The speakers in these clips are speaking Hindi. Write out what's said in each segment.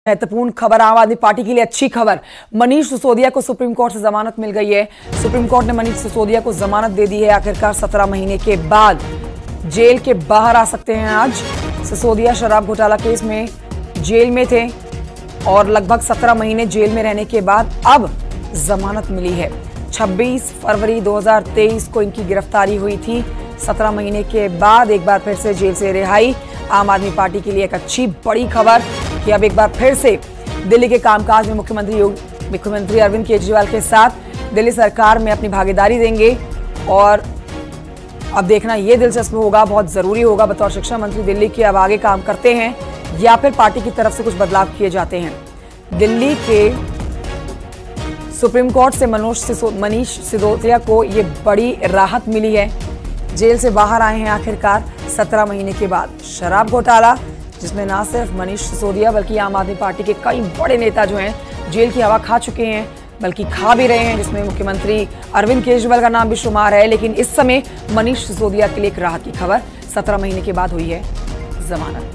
महत्वपूर्ण खबर आम आदमी पार्टी के लिए अच्छी खबर। मनीष सिसोदिया को सुप्रीम कोर्ट से जमानत मिल गई है। सुप्रीम कोर्ट ने मनीष सिसोदिया को जमानत दे दी है। आखिरकार 17 महीने के बाद जेल के बाहर आ सकते हैं आज। सिसोदिया शराब घोटाला केस में जेल में थे और लगभग 17 महीने जेल में रहने के बाद अब जमानत मिली है। 26 फरवरी 2023 को इनकी गिरफ्तारी हुई थी। 17 महीने के बाद एक बार फिर से जेल से रिहाई। आम आदमी पार्टी के लिए एक अच्छी बड़ी खबर कि अब एक बार फिर से दिल्ली के कामकाज में मुख्यमंत्री अरविंद केजरीवाल के साथ दिल्ली सरकार में अपनी भागीदारी देंगे। और अब देखना यह दिलचस्प होगा, बहुत जरूरी होगा, बतौर शिक्षा मंत्री दिल्ली के अब आगे काम करते हैं या फिर पार्टी की तरफ से कुछ बदलाव किए जाते हैं। दिल्ली के सुप्रीम कोर्ट से मनीष सिसोदिया को ये बड़ी राहत मिली है। जेल से बाहर आए हैं आखिरकार 17 महीने के बाद। शराब घोटाला जिसमें ना सिर्फ मनीष सिसोदिया बल्कि आम आदमी पार्टी के कई बड़े नेता जो हैं जेल की हवा खा चुके हैं, बल्कि खा भी रहे हैं, जिसमें मुख्यमंत्री अरविंद केजरीवाल का नाम भी शुमार है। लेकिन इस समय मनीष सिसोदिया के लिए एक राहत की खबर, 17 महीने के बाद हुई है जमानत।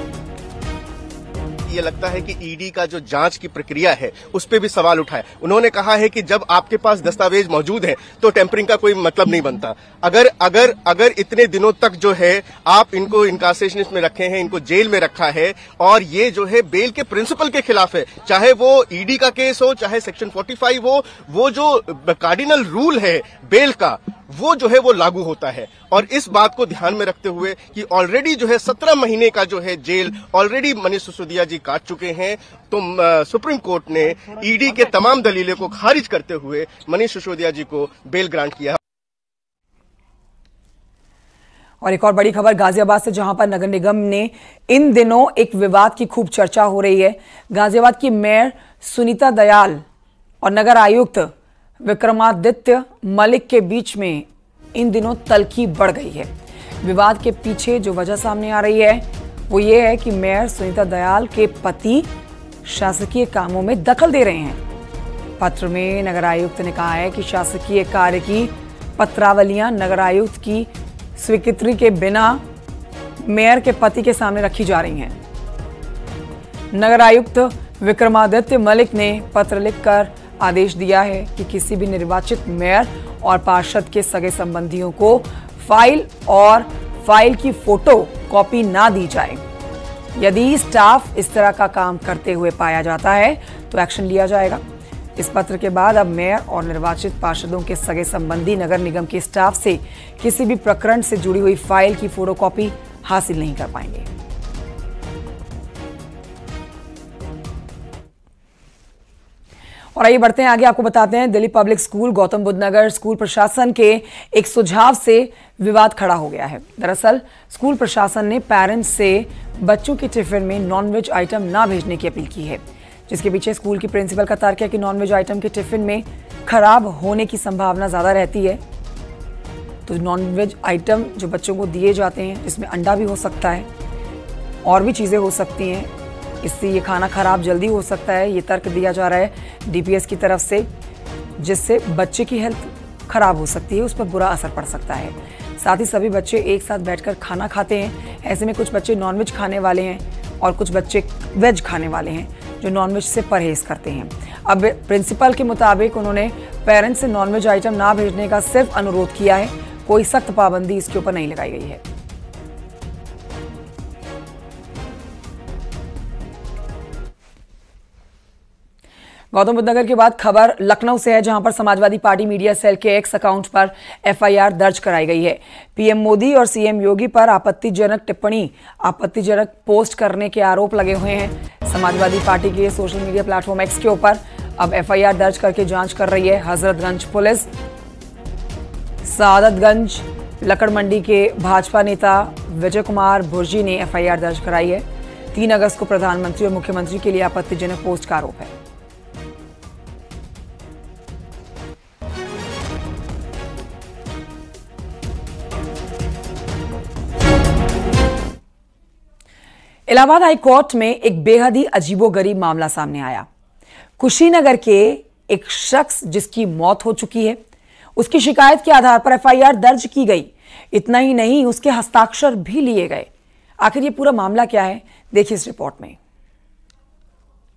ये लगता है कि ईडी का जो जांच की प्रक्रिया है उस पे भी सवाल उठाए। उन्होंने कहा है कि जब आपके पास दस्तावेज मौजूद है तो टेम्परिंग का कोई मतलब नहीं बनता। अगर इतने दिनों तक जो है आप इनको इनकार्सेशन में रखे हैं, इनको जेल में रखा है और ये जो है बेल के प्रिंसिपल के खिलाफ है, चाहे वो ईडी का केस हो, चाहे सेक्शन 45 हो, वो जो कार्डिनल रूल है बेल का वो जो है वो लागू होता है। और इस बात को ध्यान में रखते हुए कि ऑलरेडी जो है 17 महीने का जो है जेल ऑलरेडी मनीष सिसोदिया जी काट चुके हैं, तो सुप्रीम कोर्ट ने ईडी के तमाम दलीलों को खारिज करते हुए मनीष सिसोदिया जी को बेल ग्रांट किया। और एक और बड़ी खबर गाजियाबाद से, जहां पर नगर निगम ने इन दिनों एक विवाद की खूब चर्चा हो रही है। गाजियाबाद की मेयर सुनीता दयाल और नगर आयुक्त विक्रमादित्य मलिक के बीच में इन दिनों तल्खी बढ़ गई है। विवाद के पीछे जो वजह सामने आ रही है वो ये है कि मेयर सुनीता दयाल के पति शासकीय कामों में दखल दे रहे हैं। पत्र में नगर आयुक्त ने कहा है कि शासकीय कार्य की पत्रावलियां नगर आयुक्त की स्वीकृति के बिना मेयर के पति के सामने रखी जा रही हैं। नगर आयुक्त विक्रमादित्य मलिक ने पत्र लिखकर आदेश दिया है कि किसी भी निर्वाचित मेयर और पार्षद के सगे संबंधियों को फाइल की फोटो कॉपी ना दी जाए। यदि स्टाफ इस तरह का काम करते हुए पाया जाता है तो एक्शन लिया जाएगा। इस पत्र के बाद अब मेयर और निर्वाचित पार्षदों के सगे संबंधी नगर निगम के स्टाफ से किसी भी प्रकरण से जुड़ी हुई फाइल की फोटोकॉपी हासिल नहीं कर पाएंगे। और आइए बढ़ते हैं आगे, आपको बताते हैं Delhi public school Gautam Buddh Nagar school प्रशासन के एक सुझाव से विवाद खड़ा हो गया है। दरअसल स्कूल प्रशासन ने पेरेंट्स से बच्चों के टिफिन में नॉनवेज आइटम ना भेजने की अपील की है, जिसके पीछे स्कूल की प्रिंसिपल का तर्क है कि नॉनवेज आइटम के टिफिन में खराब होने की संभावना ज्यादा रहती है। तो नॉनवेज आइटम जो बच्चों को दिए जाते हैं, जिसमें अंडा भी हो सकता है और भी चीजें हो सकती हैं, इससे ये खाना खराब जल्दी हो सकता है। ये तर्क दिया जा रहा है डीपीएस की तरफ से, जिससे बच्चे की हेल्थ खराब हो सकती है, उस पर बुरा असर पड़ सकता है। साथ ही सभी बच्चे एक साथ बैठकर खाना खाते हैं। ऐसे में कुछ बच्चे नॉनवेज खाने वाले हैं और कुछ बच्चे वेज खाने वाले हैं जो नॉनवेज से परहेज करते हैं। अब प्रिंसिपल के मुताबिक उन्होंने पेरेंट्स से नॉनवेज आइटम ना भेजने का सिर्फ अनुरोध किया है, कोई सख्त पाबंदी इसके ऊपर नहीं लगाई गई है। गौतम बुद्ध नगर के बाद खबर लखनऊ से है, जहां पर समाजवादी पार्टी मीडिया सेल के एक्स अकाउंट पर एफआईआर दर्ज कराई गई है। पीएम मोदी और सीएम योगी पर आपत्तिजनक टिप्पणी, आपत्तिजनक पोस्ट करने के आरोप लगे हुए हैं समाजवादी पार्टी के सोशल मीडिया प्लेटफॉर्म एक्स के ऊपर। अब एफआईआर दर्ज करके जांच कर रही है हजरतगंज पुलिस। सादतगंज लकड़ मंडी के भाजपा नेता विजय कुमार भुर्जी ने एफआईआर दर्ज कराई है। 3 अगस्त को प्रधानमंत्री और मुख्यमंत्री के लिए आपत्तिजनक पोस्ट का आरोप है। इलाहाबाद हाई कोर्ट में एक बेहद ही अजीबोगरीब मामला सामने आया। कुशीनगर के एक शख्स जिसकी मौत हो चुकी है, उसकी शिकायत के आधार पर एफआईआर दर्ज की गई। इतना ही नहीं, उसके हस्ताक्षर भी लिए गए। आखिर ये पूरा मामला क्या है, देखिए इस रिपोर्ट में।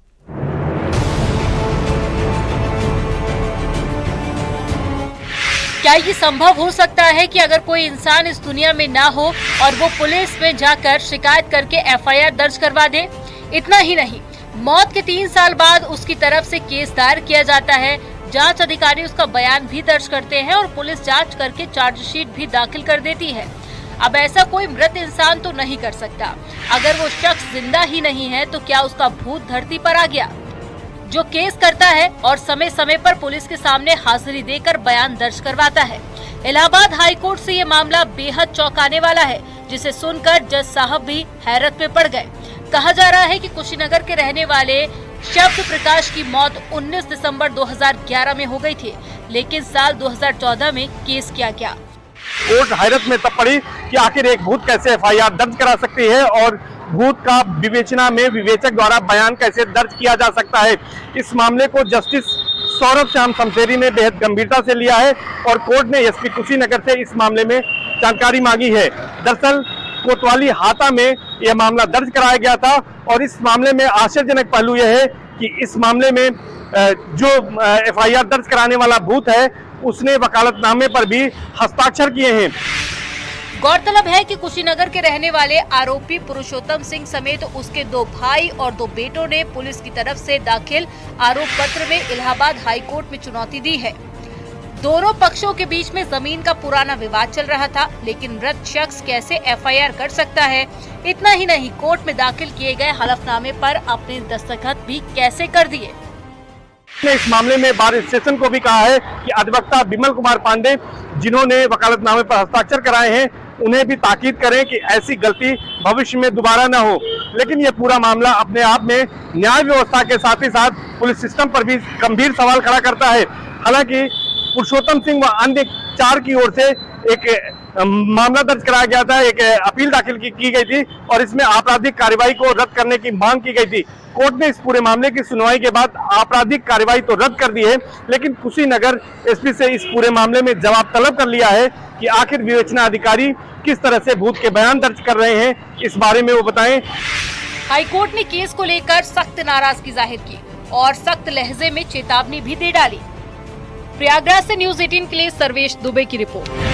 क्या ये संभव हो सकता है कि अगर कोई इंसान इस दुनिया में ना हो और वो पुलिस में जाकर शिकायत करके एफआईआर दर्ज करवा दे? इतना ही नहीं, मौत के 3 साल बाद उसकी तरफ से केस दायर किया जाता है, जांच अधिकारी उसका बयान भी दर्ज करते हैं और पुलिस जांच करके चार्जशीट भी दाखिल कर देती है। अब ऐसा कोई मृत इंसान तो नहीं कर सकता। अगर वो शख्स जिंदा ही नहीं है तो क्या उसका भूत धरती पर आ गया, जो केस करता है और समय समय पर पुलिस के सामने हाजिरी देकर बयान दर्ज करवाता है। इलाहाबाद हाई कोर्ट से ये मामला बेहद चौंकाने वाला है, जिसे सुनकर जज साहब भी हैरत में पड़ गए। कहा जा रहा है कि कुशीनगर के रहने वाले शब्द प्रकाश की मौत 19 दिसंबर 2011 में हो गई थी, लेकिन साल 2014 में केस किया गया। कोर्ट हैरत में तब पड़ी कि आखिर एक भूत कैसे एफआईआर दर्ज करा सकती है और भूत का विवेचना में विवेचक द्वारा बयान कैसे दर्ज किया जा सकता है। इस मामले को जस्टिस सौरभ श्याम शमशेरी ने बेहद गंभीरता से लिया है और कोर्ट ने एसपी कुशीनगर से इस मामले में जानकारी मांगी है। दरअसल कोतवाली हाता में यह मामला दर्ज कराया गया था और इस मामले में आश्चर्यजनक पहलू यह है कि इस मामले में जो एफआईआर दर्ज कराने वाला भूत है उसने वकालतनामे पर भी हस्ताक्षर किए हैं। गौरतलब है कि कुशीनगर के रहने वाले आरोपी पुरुषोत्तम सिंह समेत उसके 2 भाई और 2 बेटों ने पुलिस की तरफ से दाखिल आरोप पत्र में इलाहाबाद हाई कोर्ट में चुनौती दी है। दोनों पक्षों के बीच में जमीन का पुराना विवाद चल रहा था, लेकिन मृत शख्स कैसे एफआईआर कर सकता है? इतना ही नहीं, कोर्ट में दाखिल किए गए हलफनामे पर अपने दस्तखत भी कैसे कर दिए। इस मामले में बार स्टेशन को भी कहा है कि अधिवक्ता विमल कुमार पांडे, जिन्होंने वकालतनामे पर हस्ताक्षर कराए हैं, उन्हें भी ताकीद करें कि ऐसी गलती भविष्य में दोबारा न हो। लेकिन ये पूरा मामला अपने आप में न्याय व्यवस्था के साथ ही साथ पुलिस सिस्टम पर भी गंभीर सवाल खड़ा करता है। हालांकि पुरुषोत्तम सिंह व अन्य 4 की ओर से एक मामला दर्ज कराया गया था, एक अपील दाखिल की गई थी और इसमें आपराधिक कार्रवाई को रद्द करने की मांग की गई थी। कोर्ट ने इस पूरे मामले की सुनवाई के बाद आपराधिक कार्रवाई तो रद्द कर दी है, लेकिन कुशीनगर एसपी से इस पूरे मामले में जवाब तलब कर लिया है कि आखिर विवेचना अधिकारी किस तरह से भूत के बयान दर्ज कर रहे हैं, इस बारे में वो बताएं। हाईकोर्ट ने केस को लेकर सख्त नाराजगी जाहिर की और सख्त लहजे में चेतावनी भी दे डाली। प्रयागराज से न्यूज़ 18 के लिए सर्वेश दुबे की रिपोर्ट।